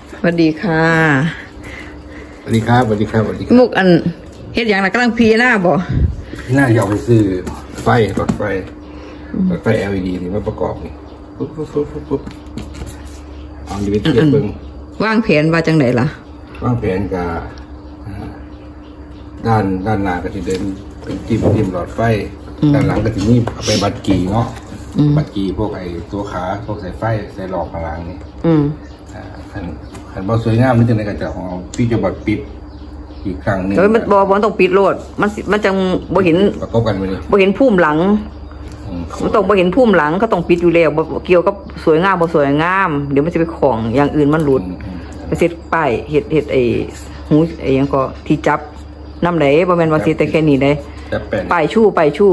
สวัสดีค่ะสวัสดีครับสวัสดีครับสวัสดีครับมุกอันเฮ็ดอย่างไรกำลังพีหน้าบ่พี่น่าอยากไปซื้อไฟหลอดไฟLED ที่มาประกอบนี่ปุ๊บเอาดีไปเทียบเบิ่งวางแผนว่าจังไหนล่ะวางแผนกับด้านหน้าก็จะเดินเป็นจิ้มหลอดไฟด้านหลังก็จะนี่เอาไปบัตรกีเนาะบัตรกีพวกไอ้ตัวขาพวกสายไฟสายหลอกข้างหลังนี่ขันบอสวยงามนี่จะในกระจกของเราพี่จะบัตรปิดอีกครั้งนึงมันบอต้องปิดโลดมันจังบ่เห็นประกบกันไปเลยบ่เห็นพุ่มหลังมันต้องบ่เห็นพุ่มหลังก็ต้องปิดอยู่แล้วเกี่ยวกับสวยงามบ่สวยงามเดี๋ยวมันจะไปของอย่างอื่นมันหลุดไปเสร็จป้ายเห็ดไอ้หูไอ้ยังก็ที่จับน้ำไหลบ่แม่นว่าสิแต่แค่นี้ได้ป้ายชู่ป้ายชู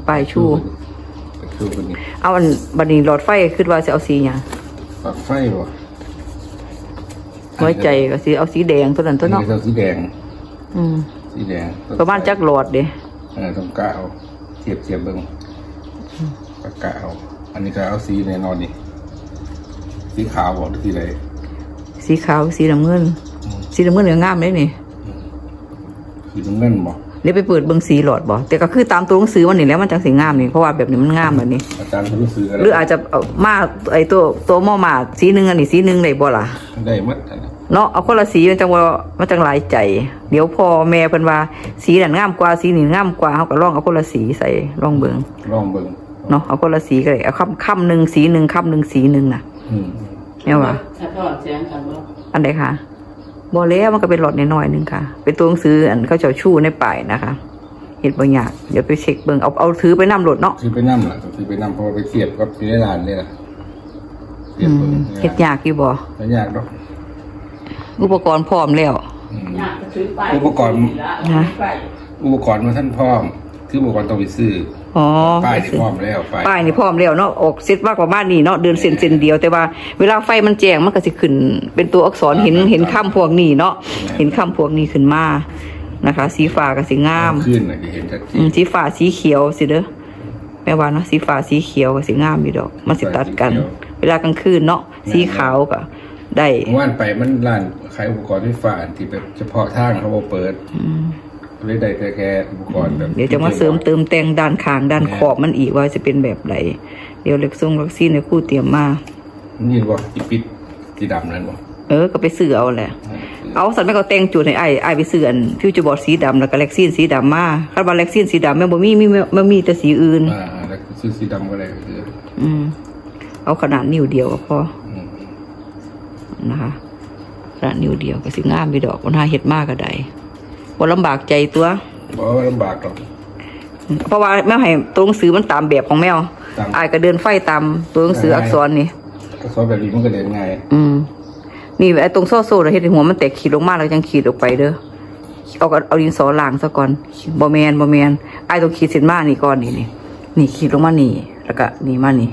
เอาอันบัดนี้หลอดไฟคิดว่าสิเอาสีหยังหลอดไฟบ่หัวใจก็สิเอาสีแดงตัวนั้นตัวเนาะสีแดงสีแดงประมาณจักหลอดเด้ต้องกะเอาเทียบเบิ่งกะเอาอันนี้ก็เอาสีแน่นอนนี่สีขาวบ่หรือสีอะไรสีขาวสีน้ำเงินเหลืองงามเลยนี่สีน้ำเงินบ่เดี๋ยวไปเปิดเบิ่งสีหลอดบ่แต่ก็คือตามตัวหนังสือมันนี่แล้วมันจังสีงามนี่เพราะว่าแบบนี้มันงามแบบนี้อาจารย์ตัวหนังสือหรืออาจจะมาไอ้ตัวหม้อมาสีนึงอันนี้สีนึงได้บ่ล่ะได้หมดเนาะเอาคนละสีมันจังว่ามันจังหลายใจเดี๋ยวพอแม่เพิ่นว่าสีนั่นงามกว่าสีนี่งามกว่าเฮาก็ลองเอาคนละสีใส่ลองเบิ่งเนาะเอาคนละสีก็ได้เอาค่ำนึงสีนึงค่ำนึงสีนึงน่ะแม่ว่าอันใดคะบ่แล้วมันก็เป็นหลอดน้อยๆนึงค่ะเป็นตัวหนังสืออันเขาเจ้าชู่ในป้ายนะคะเห็ดบางอย่างเดี๋ยวไปเช็คเบิ่งเอาถือไปนำรถเนาะถือไปนำล่ะถือไปนำเพราะไปเทียบกับที่ร้านนี่ล่ะเฮ็ดยากอยู่บ่ไม่ยากดอกอุปกรณ์พร้อมแล้วอุปกรณ์มาท่านพร้อมคืออุปกรณ์ต้องไปซื้อป้ายนี่พร้อมแล้วป้ายนี่พร้อมแล้วเนาะออกเซตมากกว่าบ้านนี่เนาะเดินเส้นเดียวแต่ว่าเวลาไฟมันแจ้งมันก็สิขึ้นเป็นตัวอักษรเห็นคำพวกนี้เนาะเห็นคำพวกนี้ขึ้นมานะคะสีฟ้าก็สีงามขึ้นน่ะเห็นชัดสีฟ้าสีเขียวสิเด้อแม่ว่าเนาะสีฟ้าสีเขียวก็สีงามอยู่ดอกมันสิตัดกันเวลากลางคืนเนาะสีขาวก็ได้ว่านไปมันร้านขายอุปกรณ์ไฟฟ้าที่แบบเฉพาะทางเขาบ่เปิดเลยได้แค่อุปกรณ์แบบเดี๋ยวจะมาเสริมเติมแต่งด้านข้างด้านขอบมันอีกว่าจะเป็นแบบไหนเดี๋ยวเล็กวัคซีนในคู่เตรียมมานี่บ่ปิดสีดำนั่นบ่ก็ไปซื้อเอาแหละเอาสันไม่เขาแต่งจุดให้ไอ้ไปซื้ออันฟิวเจอร์บอร์ดสีดำแล้วก็แล็กซีนสีดำมาคาร์บอนแล็กซีนสีดำแม่บ่มีแต่สีอื่นแล้วซื้อสีดำก็ได้เอาขนาดนิ้วเดียวก็พอนะคะขนาดนิ้วเดียวก็สิงามไปดอกมันหาเห็ดมากก็ได้บ่ลำบากใจตัวบ่ลำบากหรอกเพราะว่าแม่ให้ตัวหนังสือมันตามแบบของแมวไอ้ก็เดินไฟตามตัวหนังสืออักษรนี่อักษรแบบนี้มันก็เดินง่ายนี่ไอ้ตรงโซ่เราเห็นหัวมันแตกขีดลงมาแล้วยังขีดออกไปเด้อเอาดินสอล้างซะก่อนบ่แมนไอ้ตรงขีดเส้นมานี่ก่อนนี่ขีดลงมานี่แล้วก็นี่มานี่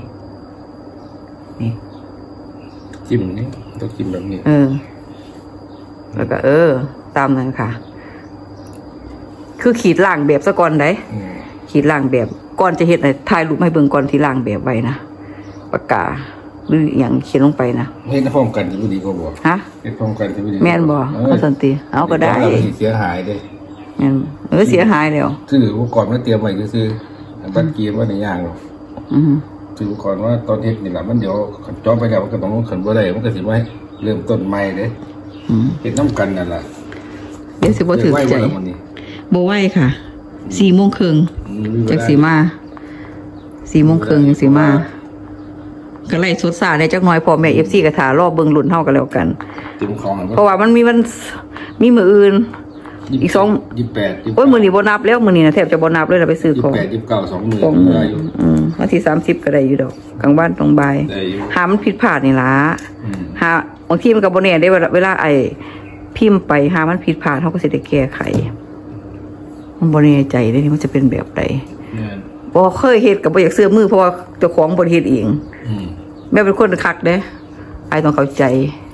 จิ้มนี่ต้องจิ้มแบบนี้แล้วก็ตามนั้นค่ะคือขีดล่างแบบซะก่อนได้ขีดล่างแบบก่อนจะเห็นถ่ายรูปให้เบิ่งก่อนที่ล่างแบบไว้นะปากกาหรืออย่างเขียนลงไปนะเห็นพร้อมกันที่ดีก็บอกฮะเห็นพร้อมกันที่ดีแม่นบอกก็สันติเอาก็ได้เสียหายเลยเสียหายแล้วถืออุปกรณ์มาเตรียมไว้ซื้อบัตรเกียร์ว่าในย่างหรอกถืออุปกรณ์ว่าตอนเทคนี่แหละมันเดี๋ยวจ้องไปแล้วมันก็ต้องขันบ่ได้มันก็สิไว้เริ่มต้นใหม่เลยเห็นน้ำกันนั่นแหละเดี๋ยวสิบ่ถือใจโบไหวค่ะ4:30จากสีมา4:30สีมาก็ไล่สดสาในจักน้อยพอแม่FCกระถารอบเบิ่งรุ่นเท่ากันแล้วกันเพราะว่ามันมีมืออื่นอีก28โอ้ยมือนี้บ่นับแล้วมือนี้นะแทบจะบ่นับเลยเราไปซื้อของ 28 29 2 มื้อวันที่30ก็ได้อยู่ดอกกลางบ้านตรงบ่ายหามันผิดพลาดนี่ล่ะหาบางทีมันก็บ่แน่ได้เวลาไอ้พิมพ์ไปหามันผิดพลาดเฮาก็สิได้แก้ไขมันบ่แน่ใจได้นี่มันจะเป็นแบบใดบ่เคยเฮ็ดก็บ่อยากเสื้อมือเพราะว่าเจ้าของบ่เฮ็ดเองแม่เป็นคนคักเด้ไอ้ต้องเข้าใจ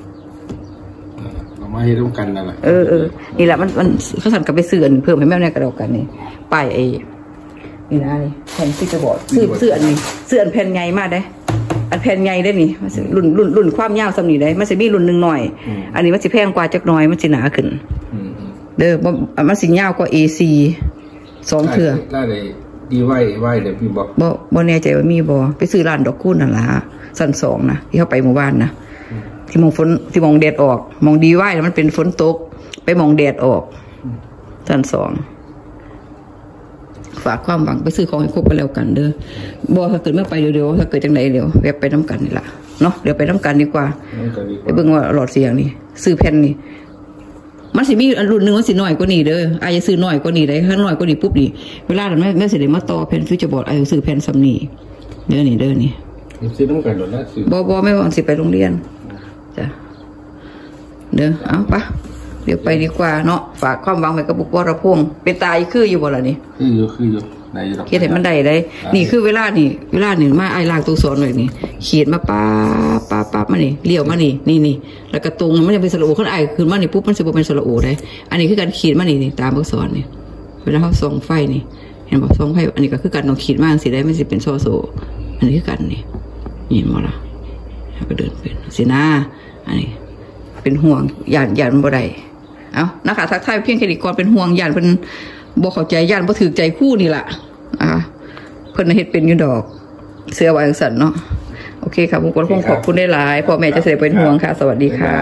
เรามาเฮ็ดร่วมกันนั่นแหละนี่แหละมันเขาสั่งกับไปซื้ออันเพิ่มให้แม่เนี่ยกระดอกกันนี่ป้ายไอ้นี่นะนี่แผ่นที่จะบอกซื้ออันนี้ซื้ออันแผ่นใหญ่มากเด้อันแผ่นใหญ่ได้นี่รุ่นความยาวสำนีได้มันจะมีรุ่นหนึ่งหน่อยอันนี้มันจะแพงกว่าจักหน่อยมันจะหนาขึ้นเด้อมันสิยาวกว่า AC 2 เทื่อได้เลยดีไหวเดี๋ยวพี่บอกบ่แน่ใจว่ามีบ่ไปซื้อร้านดอกคูณนั่นล่ะชั้น2นะที่เข้าไปหมู่บ้านนะที่มองฝนที่มองแดดออกมองดีไหวแล้วมันเป็นฝนตกไปมองแดดออกชั้น2ฝากความหวังไปซื้อของให้ครบไปแล้วกันเด้อบ่ถ้าเกิดเมื่อไปเร็วๆถ้าเกิดจังไดเร็วแวะไปน้ำกันนี่ล่ะเนาะเดี๋ยวไปน้ำกันดีกว่าไปเบิ่งว่าหลอดเสียงนี่ซื้อแผ่นนี่มันสิมีรุ่นนึงมันสิน้อยกว่านี้เด้ออาจจะซื้อน้อยกว่านี้ได้ถ้าน้อยกว่านี้ปุ๊บนี่เวลานั้นแม่สิได้มาต่อแผ่นฟิวเจอร์บอร์ดอาจจะซื้อแผ่นซ้ำนี่เด้อนี่ซื้อน้ำกันโดนแล้วซื้อบ่แม่ว่าสิไปโรงเรียนจ้ะเด้อเอาปะเดี๋ยวไปดีกว่าเนาะฝากความหวังไว้กับบุกวรพงษ์เป็นตายคืออยู่บ่ล่ะนี่คืออยู่ไหนอยู่เขียนให้มันได้นี่คือเวลานี่มาไอ้ลากตัวสอนหน่อยนี่เขียนมาป๊ามานี่เลี้ยวมานี่แล้วก็ตรงมันจะเป็นสระอูขึ้นไอ้ขึ้นมานี่ปุ๊บมันจะเป็นสระอูได้อันนี้คือการขีดมานี่ตามตัวสอนนี่เวลาเขาส่องไฟนี่เห็นบอกส่องไฟอันนี้ก็คือการต้องขีดมากสิได้ไม่สิเป็นโซอันนี้คือกันนี่เห็นบ่ล่ะก็เดินเป็นสินะอันนี้เป็นห่วงยานบ่ได้เอานะคะทักทายเพียงแค่นี้ก่อนเป็นห่วงยานเป็นบ่เข้าใจยานบ่ถือใจคู่นี่ล่ะเพิ่นเฮ็ดเป็นอยู่ดอกเสื้อวางสันเนาะโอเคค่ะบุกวรพงษ์ขอบคุณได้หลายพ่อแม่จะเสด็จเป็นห่วงค่ะสวัสดีค่ะ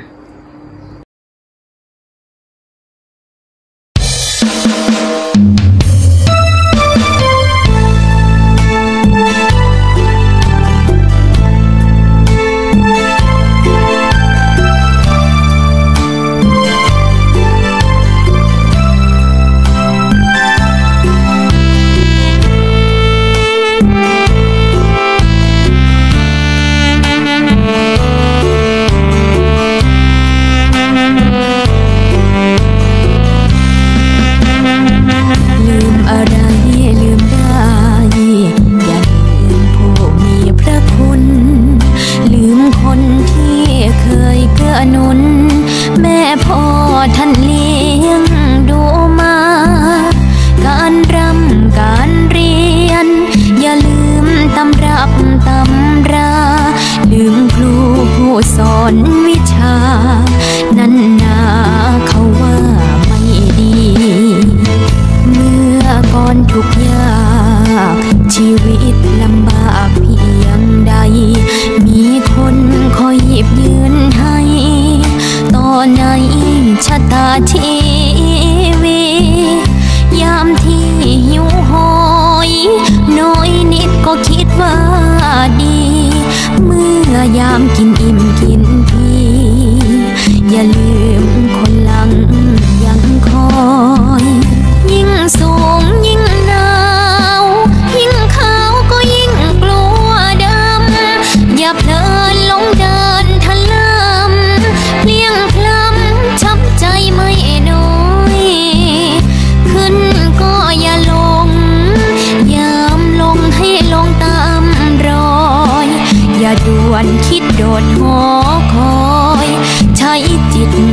สอนวิชานั้นนาเขาว่าไม่ดีเมื่อก่อนทุกข์ยากชีวิตลำบากเพียงใดมีคนคอยหยิบยืนให้ต่อในชะตาชีวิตยามที่หิวโหยน้อยนิดก็คิดว่าดีเมื่อยามกินอิ่มกินพีอย่าลืมคนหลังยังคอยยิ่งสูงยิ่งหนาวยิ่งขาวก็ยิ่งกลัวดำอย่าเพลินลงเดินทะลำเลี้ยงพล้ำช้ำใจไม่น้อยขึ้นก็อย่าลงยามลงให้ลงตามรอยอย่าด่วนคิดโดดหอคอยใช้จิต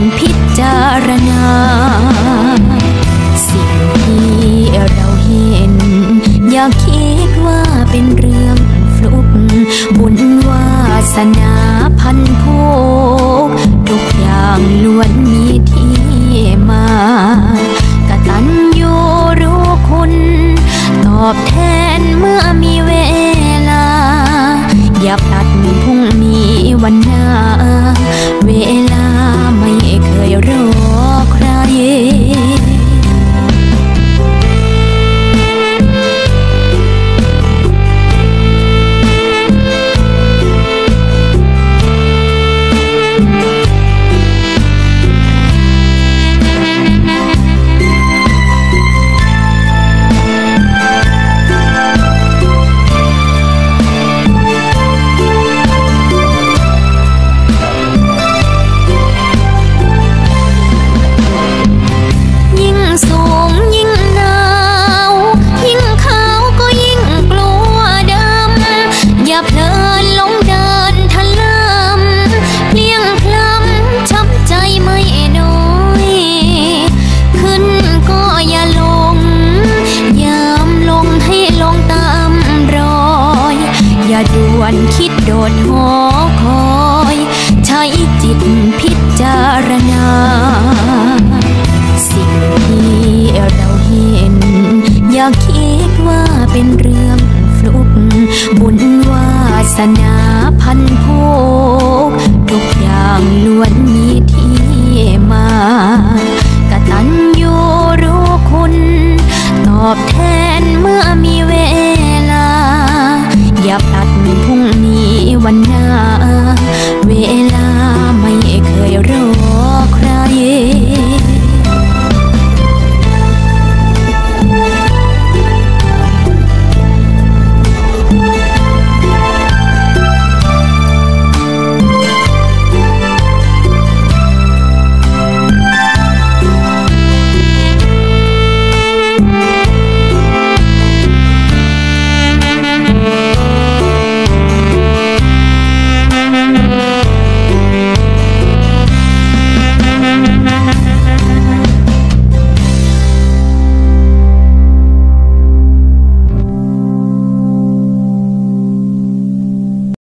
างล้วนมีที่มากตัญญูรู้คุณตอบแทนเมื่อมีเวลาอย่าพลัดพรุ่งนี้วันหน้าเวลา